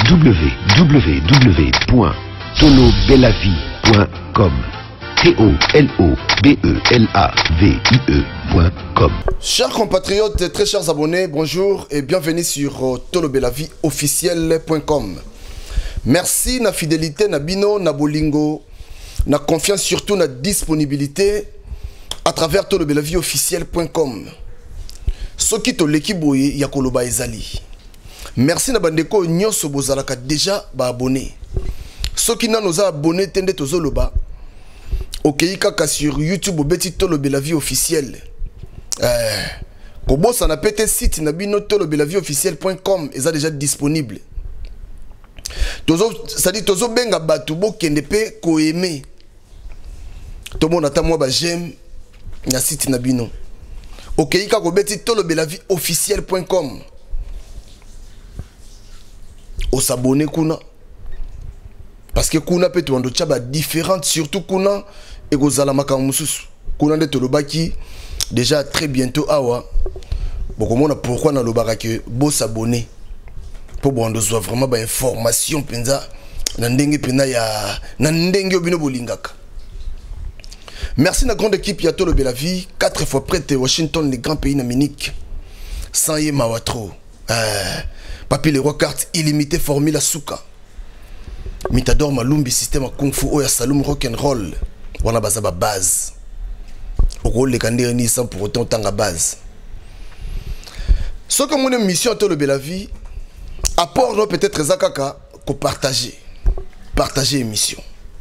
www.tolobelavie.com. TOLOBELAVIE.com. Chers compatriotes, très chers abonnés, bonjour et bienvenue sur tolobelavieofficiel.com. Merci na fidélité, na bino, na bolingo, na confiance, surtout na disponibilité à travers tolobelavieofficiel.com. Soki to lekiboye ya koloba ezali. Merci na bandeko nyonso bozalaka déjà ba abonné. Soki na noza abonné tende tozoloba. Ok, kaka sur YouTube beti Tolobelavie officiel. Kobo ça n'a pété site na bino tolobelavieofficiel.com est déjà disponible. Tozo ça dit tozo benga batu bo kende pe ko aimer. To mon ata moi ba j'aime na site na bino. Ok, kaka beti tolobelavieofficiel.com. O s'abonner kuna. Parce que kuna peut to ndo tchaba différente surtout kuna et gozala makamususu. Kuna de tolobaki déjà très bientôt awa. Bon comment pourquoi na lobaka que bo s'abonner pour bon doit vraiment ba information penza na ndenge pena ya na ndenge obino bolingaka. Merci na grande équipe ya Tolobelavie 4 fois prête Washington les grands pays d'Amérique. Sans y mawatro. Papi les rois cartes illimité formule Suka. Mitador Malumbi système kung fu oya Saloum rock and roll. Wana bazaba base. Au rôle les candidats ni sans pour autant tanga base. Ce que mon mission à Tolobelavie apport non peut-être zakaka ko partager. Partager émission.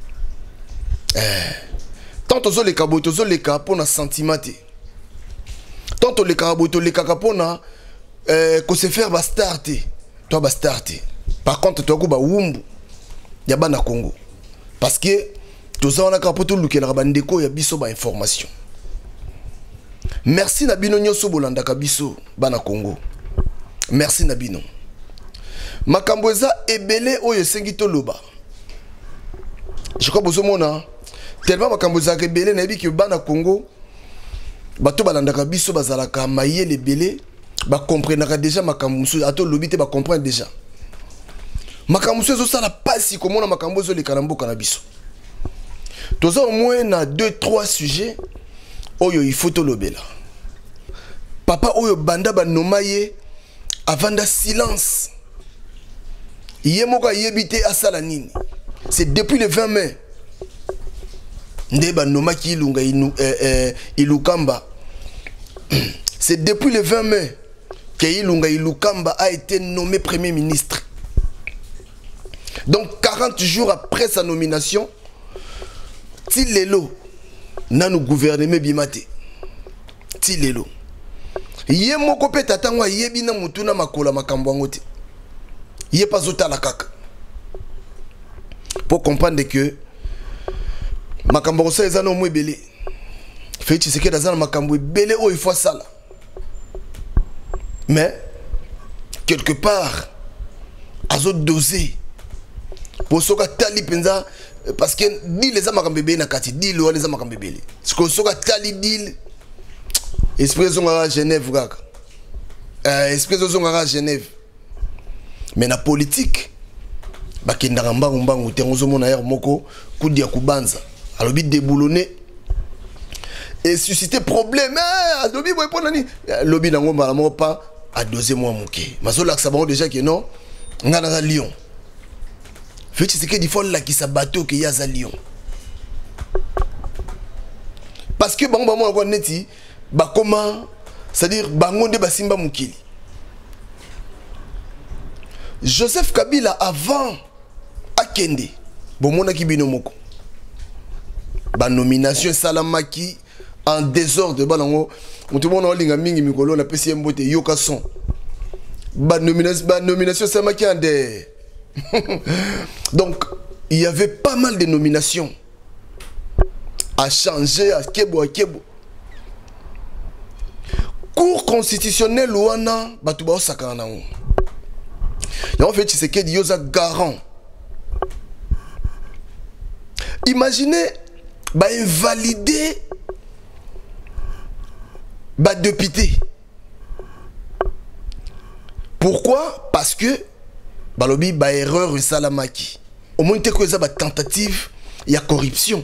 Tant aux les kaboto les ka pour na sentimenté. Tant les kaboto les kaka pour na ko se faire bastarter. Toi bastarter. Par contre toi ko ba wumbu yaba na Congo. Parce que tous on a kapoto luke la bandeko ya biso ba information. Merci na bino nyoso bolanda ka biso bana Congo. Merci na bino. Makambo eza ebele oyo sengi toloba. Je crois bozo mona tellement makambo eza ebele na yebi ke bana Congo bato balanda ka biso bazalaka mayele ebele ba comprendre déjà makambo musu ato lobité ba comprendre déjà. Makambo ezo sala pasi komona makambo ezo leka na mboka na biso. Toza au moins na 2-3 sujets oyo il faut tolobela. Papa oyo banda ba nomaye avanda silence. Yemoka yebite asala nini. C'est depuis le 20 mai. Ndeba nomaki ilunga ilukamba. C'est depuis le 20 mai que Ilunga Ilukamba a été nommé Premier ministre. Donc 40 jours après sa nomination, Tilelo n'a nous gouvernement bimate. Tilelo. Yé moko pe tatangwa yebina mutuna makola makambo ngote. Yé pas ota la kaka. Pour comprendre que makambo ça ezano mwe belé. Fait tu sais que dans makambo belé o il faut ça là. Mais quelque part azo dosé pour soka tali penza parce que dit les amakambebe na kati dit les amakambebe ce que soka tali dit expression à Genève kaka expression à Genève mais na politique bakenda mbangu mbangu tengozo mona yer moko kudi ya kubanza alobi déboulonner et susciter problème alobi boy ponani lobi nango malamo pas à doser moi mouké mazola ça va déjà que non ngana Lyon fait c'est que il faut là qui sa bateau que y a à Lyon parce que bango bango ko neti ba comment c'est-à-dire bango de basimba mukili Joseph Kabila avant akende bomona ki bino moko ba nomination salamaki en désordre balango mutu mona olinga mingi mikolo na pesi mbote yoka son ba nomination salamaki en de donc il y avait pas mal de nominations à changer à kebo cour constitutionnelle wana batu ba osaka na ngo en fait c'est que Dioza garant. Imaginez bah invalider bah député. Pourquoi? Parce que balobi ba erreur esalamaki au moins te ko eza ba tentative ya corruption.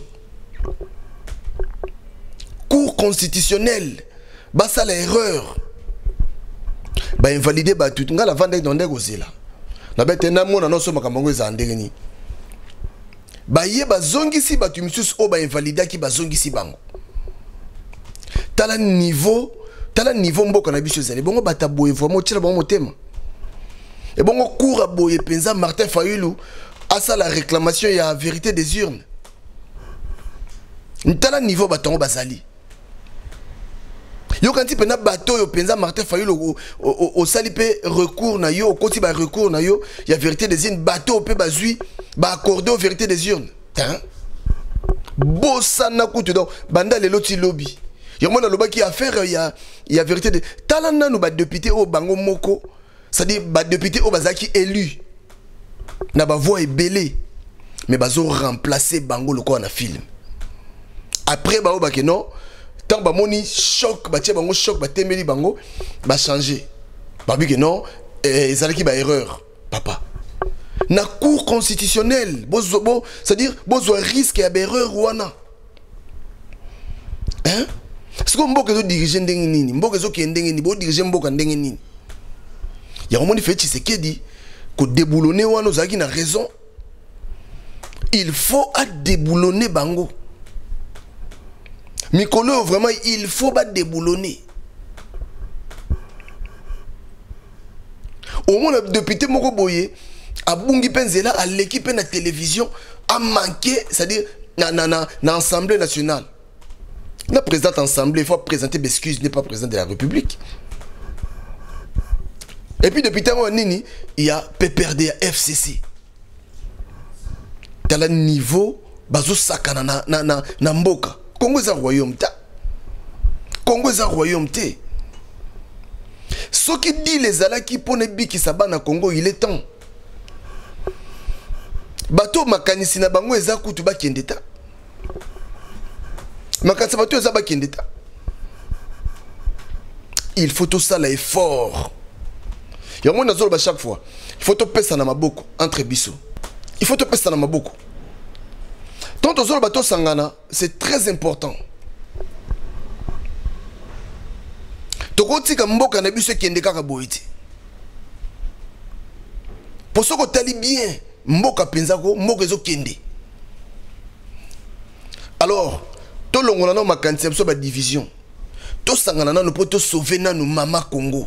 Cour constitutionnelle basa la erreur ba invalider ba tout ngala vanda ndonde kozela na bete na mona no so makambo eza ndengeni ba ye ba zongisi ba tumisusu o ba invalider ki ba zongisi bango tala niveau mboka na biso zali bongo bata boye vraiment tira bongo motema et bongo cour a boye penza Martin Fayulu a ça la réclamation ya vérité des urnes tala niveau batongo bazali yo kanti pena bato yo penza Martin Fayulu au salipe recours na yo koti ba recours na yo ya vérité des urnes bato pe bazui ba accorder aux vérité des urnes hein bossa na kutu donc banda lelo ti lobby yo mona loba ki affaire ya vérité de talana no ba député au bango moko c'est-à-dire ba député au bazaki élu na ba voix ebelé mais bazo remplacer bango loko na film après ba ke non tant ba moni choc ba tie bango choc ba temeli bango ba changer ba bi que non ezalaki ba erreur papa na cour constitutionnelle bozo c'est-à-dire bozo risque ya erreur wana hein est-ce que mboka zo diriger ndenge nini mboka zo ke ndenge nini bo diriger mboka ndenge nini ya komoni fait Tshisekedi ko déboulonner wana ozaki na raison il faut à déboulonner bango mikolo vraiment il faut pas déboulonner au moins député moko boye a bungi penzela à l'équipe na télévision a manqué c'est-à-dire na assemblée nationale la présidente assemblée il faut présenter des excuses n'est pas président de la République et puis depuis tant nini il y a PPRD FCC dans le niveau bazo sakana na mboka Congo est un royaume ta Congo est un royaume te ce qui dit les ala qui pone biki saba na Congo il est temps bato makanisi na bango eza kutu ba kendeta makanisa bato eza ba kendeta il faut tout ça l'effort ya mona zolo ba chaque fois il faut to pesa na maboko entre biso il faut to pesa na maboko tant aux zolo bato sangana c'est très important tokotika mboka na biso kende kaka boiti pour ce que tali bien mboka penzako mboka ezo kende alors to longola na makanisi biso ba division to sangana na no po to sauver na no mama Congo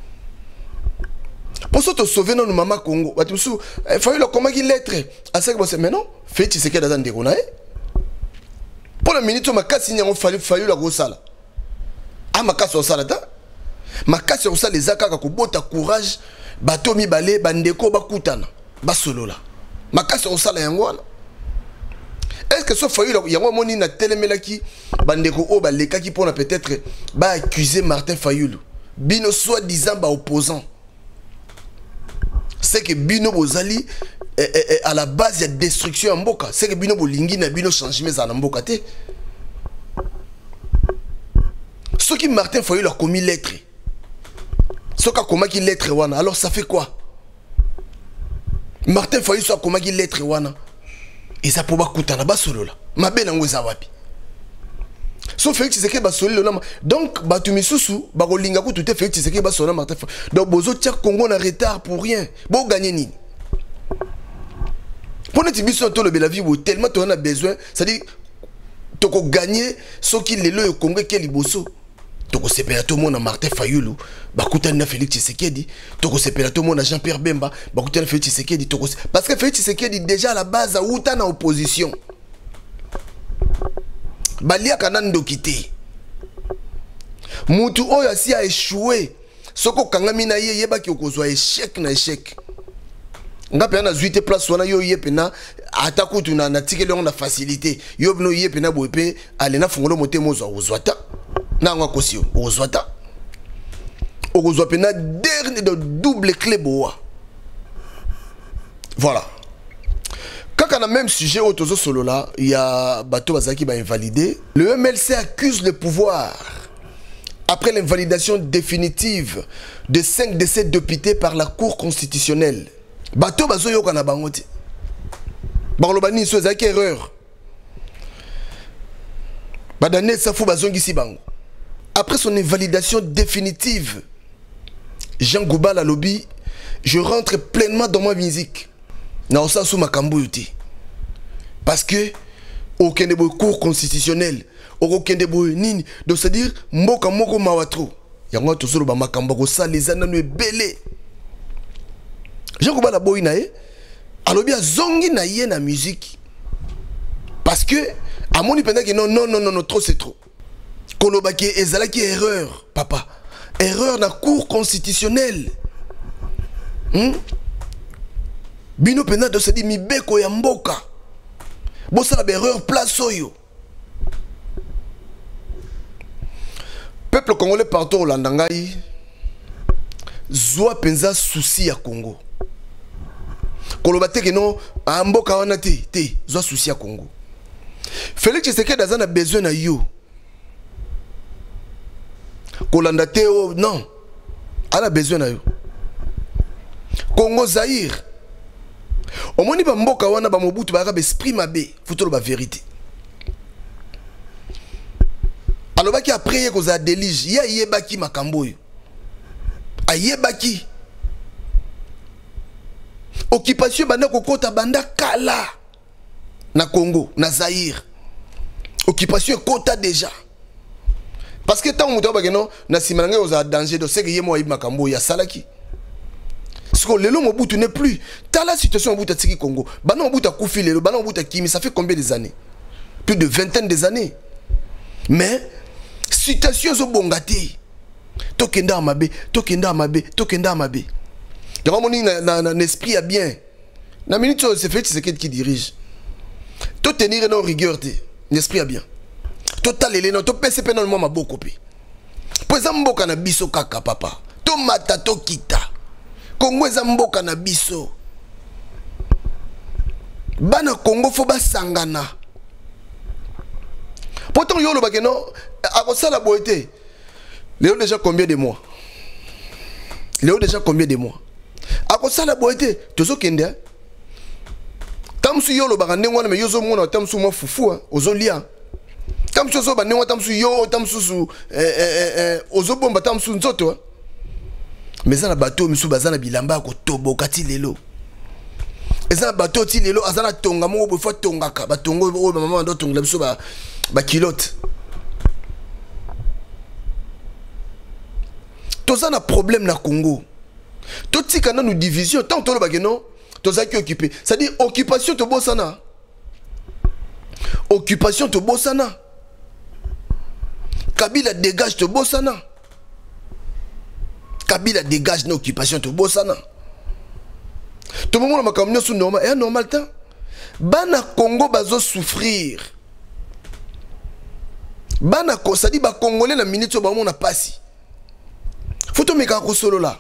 pour ça te sauver na no mama Congo batu su fayu lo comment qui lettre à ça que mais non fait tu sais que dans ndeko na pour la minute makasi nyango fayu la gosala a makasi osala ta makasi osala les akaka ko bota courage bato mibale bandeko bakutana basolola makasi osala yango wana est-ce que ce fayu yango moni na telemelaki bandeko o balekaki pona peut-être ba accuser Martin Fayulu bino soi-disant ba opposant c'est que bino bozali à la base il y a destruction en mboka c'est que bino bolingi na bino changement za na mboka te ce qui Martin Fayulu a commis lettre ce qu'a commis qui lettre wana alors ça fait quoi Martin Fayulu a commis qui lettre wana et ça pour bakutana basolola mabe nango za wapi so Félix Tshisekedi basolola donc batu misusu bakolinga ko tout Félix Tshisekedi basolola Martin Fayulu donc bozo tia Congo na retard pour rien bo gagner nini pour notre biso to le la vie tellement on a besoin c'est-à-dire toko gagner ce qui lelo e Congo ke liboso toko sepela to mona Martin Fayulu bakutana na Félix Tshisekedi toko sepela to mona Jean-Pierre Bemba bakutana Félix Tshisekedi toko parce que Félix Tshisekedi déjà à la base a uta na opposition balia kanando kité mutu oyo asi a échoué soko kangami na ye yeba ki okozwa échec na échec ngape na zuite place wana yo yepena atakutu na tikele on na facilité yo bino yepena boepe alena fungolo motemo zo ozwata na ngwa kosio ozwata okozwa pena dernier de double clé boa voilà. Quand on a même sujet au Tozo Solola, il y a Bato Bazaki va invalider. Le MLC accuse le pouvoir après l'invalidation définitive de 5 de 7 députés par la Cour constitutionnelle. bato bazoyoka na bango te baloba nini so ezalaki erreur badaniel safou bazongisi bango après son invalidation définitive Jean Goubal a lobby je rentre pleinement dans ma musique na osasu makambo yote parce que aucun de cours constitutionnel aucun de nini donc c'est à dire mboka moko mawatro yango tozolo ba makambo ko saliza nanu ebele Jean Goubal a boy na ye alobi azongi na ye na musique parce que amoni pendant que non trop c'est trop koloba ki ezalaki erreur papa erreur na cour constitutionnel bino pendant de se dit mibeko ya mboka bosala ba erreur place oyo peuple congolais partout au landangai zwa penza souci ya Congo koloba te ke non mboka wana te zwa souci ya Congo Félix Tshisekedi azana besoin na yo kolanda te oh non ala besoin na yo Congo Zaïre omoni ba mboka wana ba Mobutu ba esprit mabe futolo ba vérité alobaki après ko za délige ya yebaki makambo yo ayebaki occupation banda kokota banda kala na Congo na Zaïre occupation kota déjà parce que tant muto ba non na simananga oza danger de c'est que yemo ayi makambo ya salaki parce que lelo Mobutu n'est plus ta la situation Mobutu tsiki Congo bana Mobutu akufi lelo bana Mobutu kimi ça fait combien des années plus de vingtaine des années mais situation zo bongati tokenda mabe y'a moni na esprit a bien na minute c'est fait c'est qui dirige to tenir non rigueur te l'esprit a bien total ele no to PCP non moi beaucoup pe poza mboka na biso kaka papa to mata to kita Congo eza mboka na biso bana Congo fo basangana pourtant yo lo bakeno akosala boité Léo déjà combien de mois akosala boité tozo kende tamsu yo lo bakande ngwana me yozo mona tamsu mo fufu ozolia tamsu zo banengo tamsu yo tamsu su ozo bomba tamsu nzoto mais ça na bateau misu bazana bilamba ko toboka ti lelo eza bateau ti lelo azana tonga mo bo fa tongaka batongo o maman ndo tonga biso ba kilote toza na problème na Congo totika na nous division tant to lo bageno toza ki occupé c'est à dire occupation to bosana Kabila dégage to bosana Kabila dégage na occupation to bosana to momo makambo nyoso normal et normal temps bana Congo bazo souffrir bana ko ça dit ba congolais na minute ba mona pasi foto meka ko solo la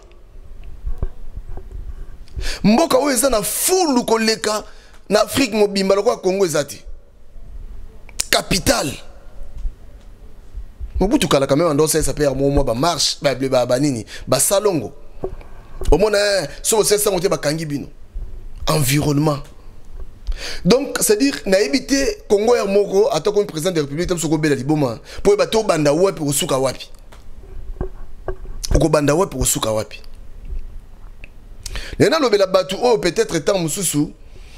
mboka oyo eza na fulu koleka na Afrique mobimba lokwa Congo ezati capitale Mobutu kala quand même ando ça s'appelle mo ba marche ba nini ba salongo au mona so ça monter ba kangi bino environnement donc c'est dire na éviter Congo ya moko atako comme président de la République tamsoko bela liboma po ba to banda wapi osuka wapi okobanda wapi osuka wapi nena lobela batu o peut-être temps mususu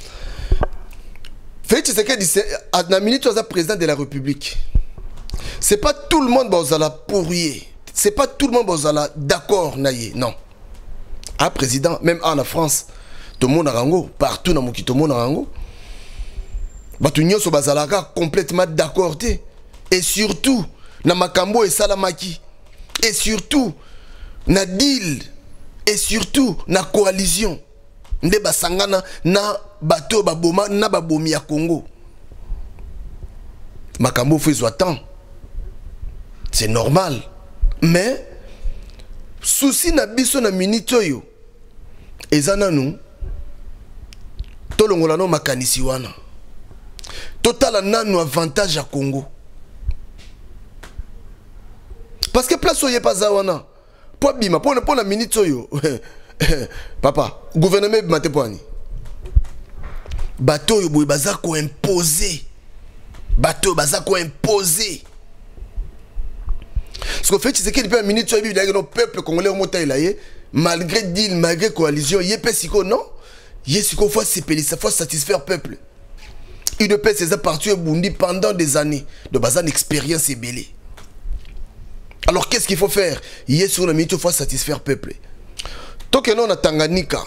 Félix Tshisekedi na minute as président de la République c'est pas tout le monde bozala pourrier c'est pas tout le monde bozala d'accord naye non un président même en France tout le monde rango partout na mokito monde rango batu nyonso bazalaka complètement d'accord te et surtout na makambo et salamaki et surtout na deal et surtout na coalition nde basangana na bato baboma na babomi ya Congo makambo faut temps c'est normal mais souci na biso na minute oyo ezana nous tolongola no makanisi wana total nanu avantage à Congo parce que place oyo pas wana po bima po na minute oyo papa gouvernement mate poani bateau yo boy baza ko imposer bateau baza ko imposer ce qu'on fait c'est que depuis une minute tu as vu le peuple congolais au montagne là malgré deal malgré coalition yé pesiko non yé siko faut s'épélisser faut satisfaire peuple il ne peut ses partis bundi pendant des années de bazan expérience et belé. Alors qu'est-ce qu'il faut faire? Yé sur la minute il faut satisfaire peuple. Tant que non à Tanganyika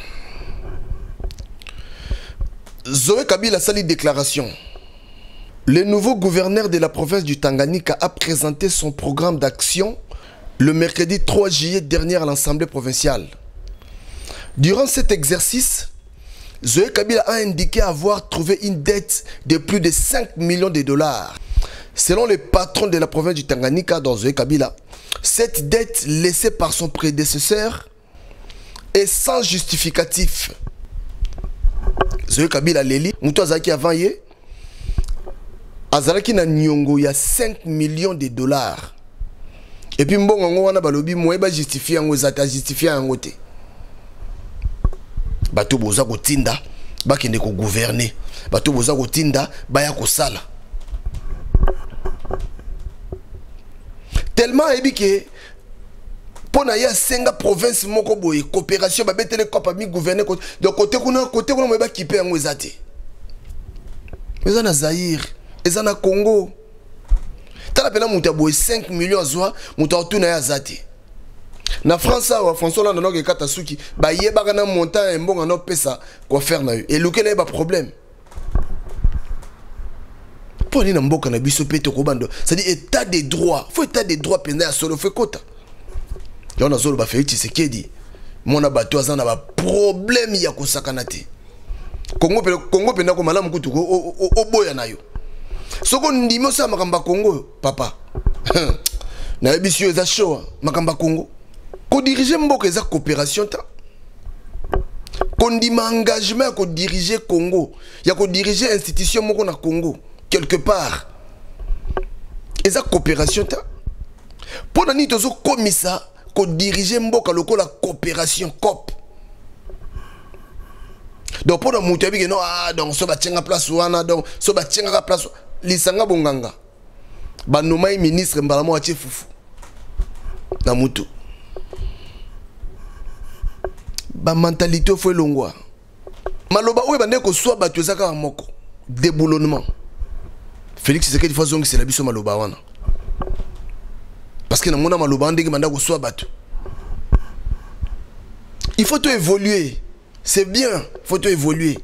Zoé Kabila a sali déclaration. Le nouveau gouverneur de la province du Tanganyika a présenté son programme d'action le mercredi 3 juillet dernier à l'Assemblée provinciale. Durant cet exercice, Zoé Kabila a indiqué avoir trouvé une dette de plus de 5 millions de dollars. Selon le patron de la province du Tanganyika, dans Zoé Kabila, cette dette laissée par son prédécesseur est sans justificatif. Zoé Kabila Leli, Moutou Azaki avant yé, Azalaki na Nyongo, il y a 5 millions de dollars. Et puis mbongo wana balobi moi ba justifier ngo zata justifier ngo te. Bato boza ko tinda ba kende ko gouverner. Bato boza ko tinda ba ya ko sala. Tellement ebike pona ya senga province moko boye coopération ba betele ko pa mi gouverner de côté kuna mo ba kiper ngo zate. Mais na Zaïre, et na Congo. Tala pena muta boye 5 millions zwa muta otuna ya zate. Na France wa François Hollande no ke kata suki ba yeba na montant mbonga no pesa ko faire na eux et lokele ba problème. Pour ni na mboka na biso peto ko bando, ça dit état des droits. Faut état des droits penda ya solo fait kota. Là na solo ba fait Tshisekedi. Mona bato azana ba problème ya ko sakana te. Congo penda ko malamu kutu o boya na yo. Soko ndimo sa makamba Congo papa na ebisio eza show makamba Congo ko diriger mboka eza coopération ta ko ndima engagement ko diriger Congo ya ko diriger institution moko na Congo quelque part eza coopération ta pona ni tozo komisa ko diriger mboka lokola coopération COP. Donc pour nous dire non donc so ba tchenga place wana donc so ba tchenga place lisanga bonganga ba nomai ministre mbalamo atie fufu na mutu ba mentalité fo longwa maloba oyo bande ko soit ba tozaka moko déboulonnement Félix Tshisekedi faut zongi c'est la biso maloba wana parce que na mona maloba ndenge manda ko soit bato il faut tout évoluer. C'est bien, faut tout évoluer.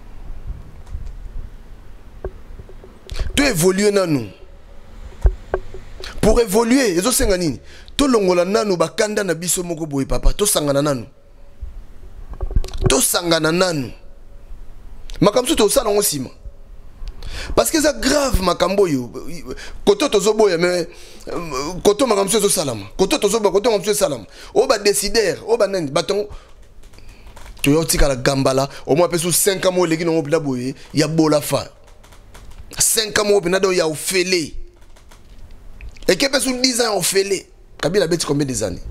Tout évoluer dans nous. Pour évoluer, les autres nani. Tout longola nanu bakanda na biso moko boy papa. Tout sangana nanu. Tout sangana nanu. Makamso to sala ngosima. Parce que c'est grave makambo yo. Koto tozo boya mais koto makamso to salama. Koto tozo boya koto makamso salama. O ba décider, o ba nani baton. Tu as la gambala, au moins 5 ans, les gens ont il y a bola fa. 5 ans, il y a ofélé. Et qui peut 10 ans ofélé? Kabila a combien des années?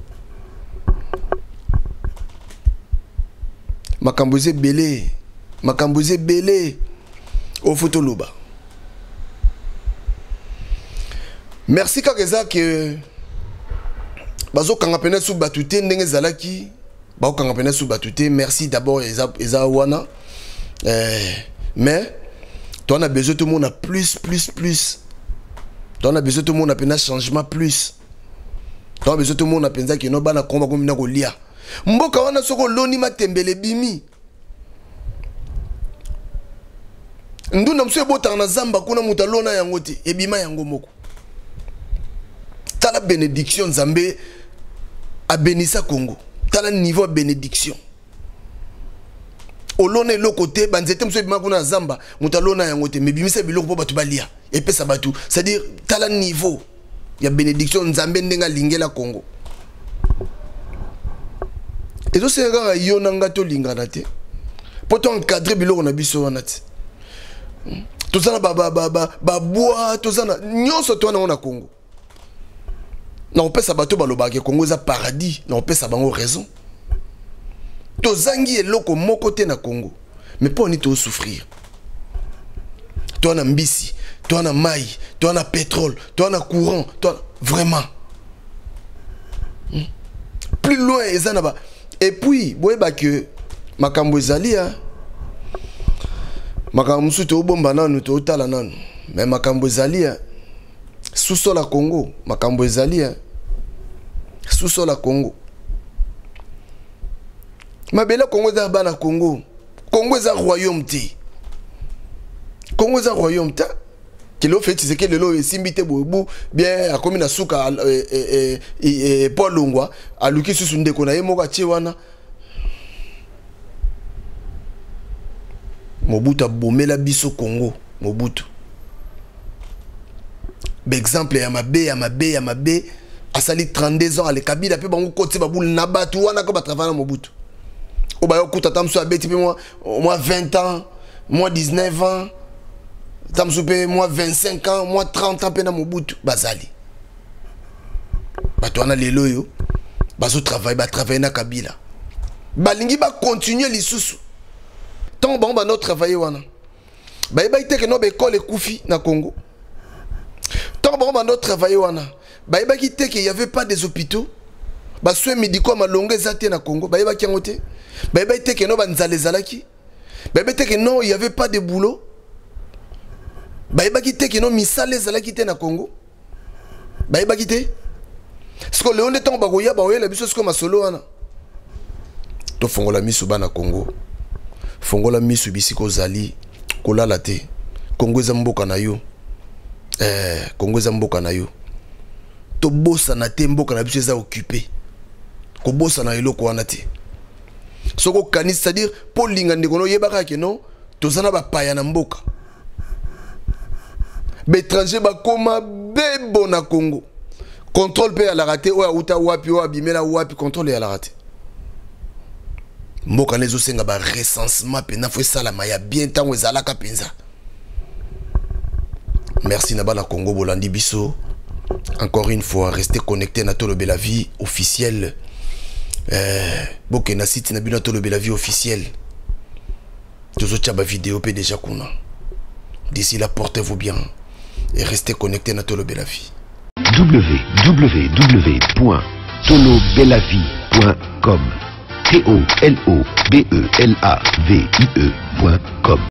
Makambouze belé au photo loba. Merci Kakeza que bazo kangapena sou batute ndenge zalaki. Merci d'abord Eza Wana. Mais tu as besoin tout le monde a plus. Tu as besoin tout le monde a un changement plus. Tu as besoin tout le monde a pensé que no bana komba comme na kolia. Mboka wana soko loni matembele bimi. Nduna mswe bota na zamba kuna mutalona yango te ebima yango moko. Tala bénédiction Nzambe a bénissa Congo. T'as le niveau de bénédiction. Olone lo côté banzete mso bima kuna zamba mutalona yangote mais bimisa biloko po batu balia et pesa batu c'est-à-dire t'as le niveau il y a bénédiction Nzambe ndenga lingela Congo. Et donc c'est nga yona ngato lingana te. Poto encadrer biloko na biso wana te. Tozana ba bois tozana nyonso to na Congo. Non, on peut s'abattre dans le Congo, c'est paradis. Non, on peut s'abattre raison. tozangi eloko moko te na Congo mais pour ni to souffrir toi na mbisi toi na mai toi na pétrole toi na courant toi vraiment plus loin ezana ba et puis boyeba que makambo ezali makambo musu to bomba nanu to tala nanu mais makambo ezali sous-sol à Congo makambo ezali sous-sol à Congo mabela Congo za bana Congo za royaume te Congo za royaume ta kilo fait c'est que lelo esimbite bobu bien akomi na suka Paul Longwa aluki susu ndeko na yemoka tie wana Mobutu abomela biso Congo Mobutu exemple ya mabe asali 32 ans ale Kabila pe bango kote babul na batu wana ko batravana Mobutu o ba yokuta tamso abeti pe moi 20 ans moi 19 ans tamso pe moi 25 ans moi 30 ans pe na Mobutu bazali batu wana lelo yo bazo travailler na Kabila balingi ba continuer lisusu tant bon ba no travailler wana ba ite ke no be école ekufi na Congo tant bon ba no travailler wana ba ite ke y avait pas des hôpitaux ba soins médicaux malonga ezate na Congo ba ki ngote ba ite ke no ba nzale zalaki ba ite ke non il y avait pas de boulot ba ite ke no misale zalaki te na Congo ba te ce que le temps ba goya ba la biso ce que masolo wana to fongola misu bana Congo fongola misu bisiko zali kolala te Congo za mboka na yo Congo za mboka na yo to bossa na te mboka na biso za occupé ko bossa na eloko wana te soko kani c'est-à-dire pour linga ndeko yebaka ke non tozana ba paya na mboka l'étranger ba koma bebo na Congo contrôle pe à la raté o uta wapi o abimela wapi contrôle à la raté mboka nezo senga ba recensement pe na fo sala maya bien tango ezalaka penza. Merci Nabana Congo Bolandi Biso. Encore une fois, restez connectés à Tolo Bella Vie officiel. Bokena site Nabina Tolo Bella Vie officiel. Tous autres vidéo pe déjà kuna. D'ici là, portez-vous bien et restez connectés à Tolo Bella Vie. www.tolobelavie.com. TOLOBELAVIE.com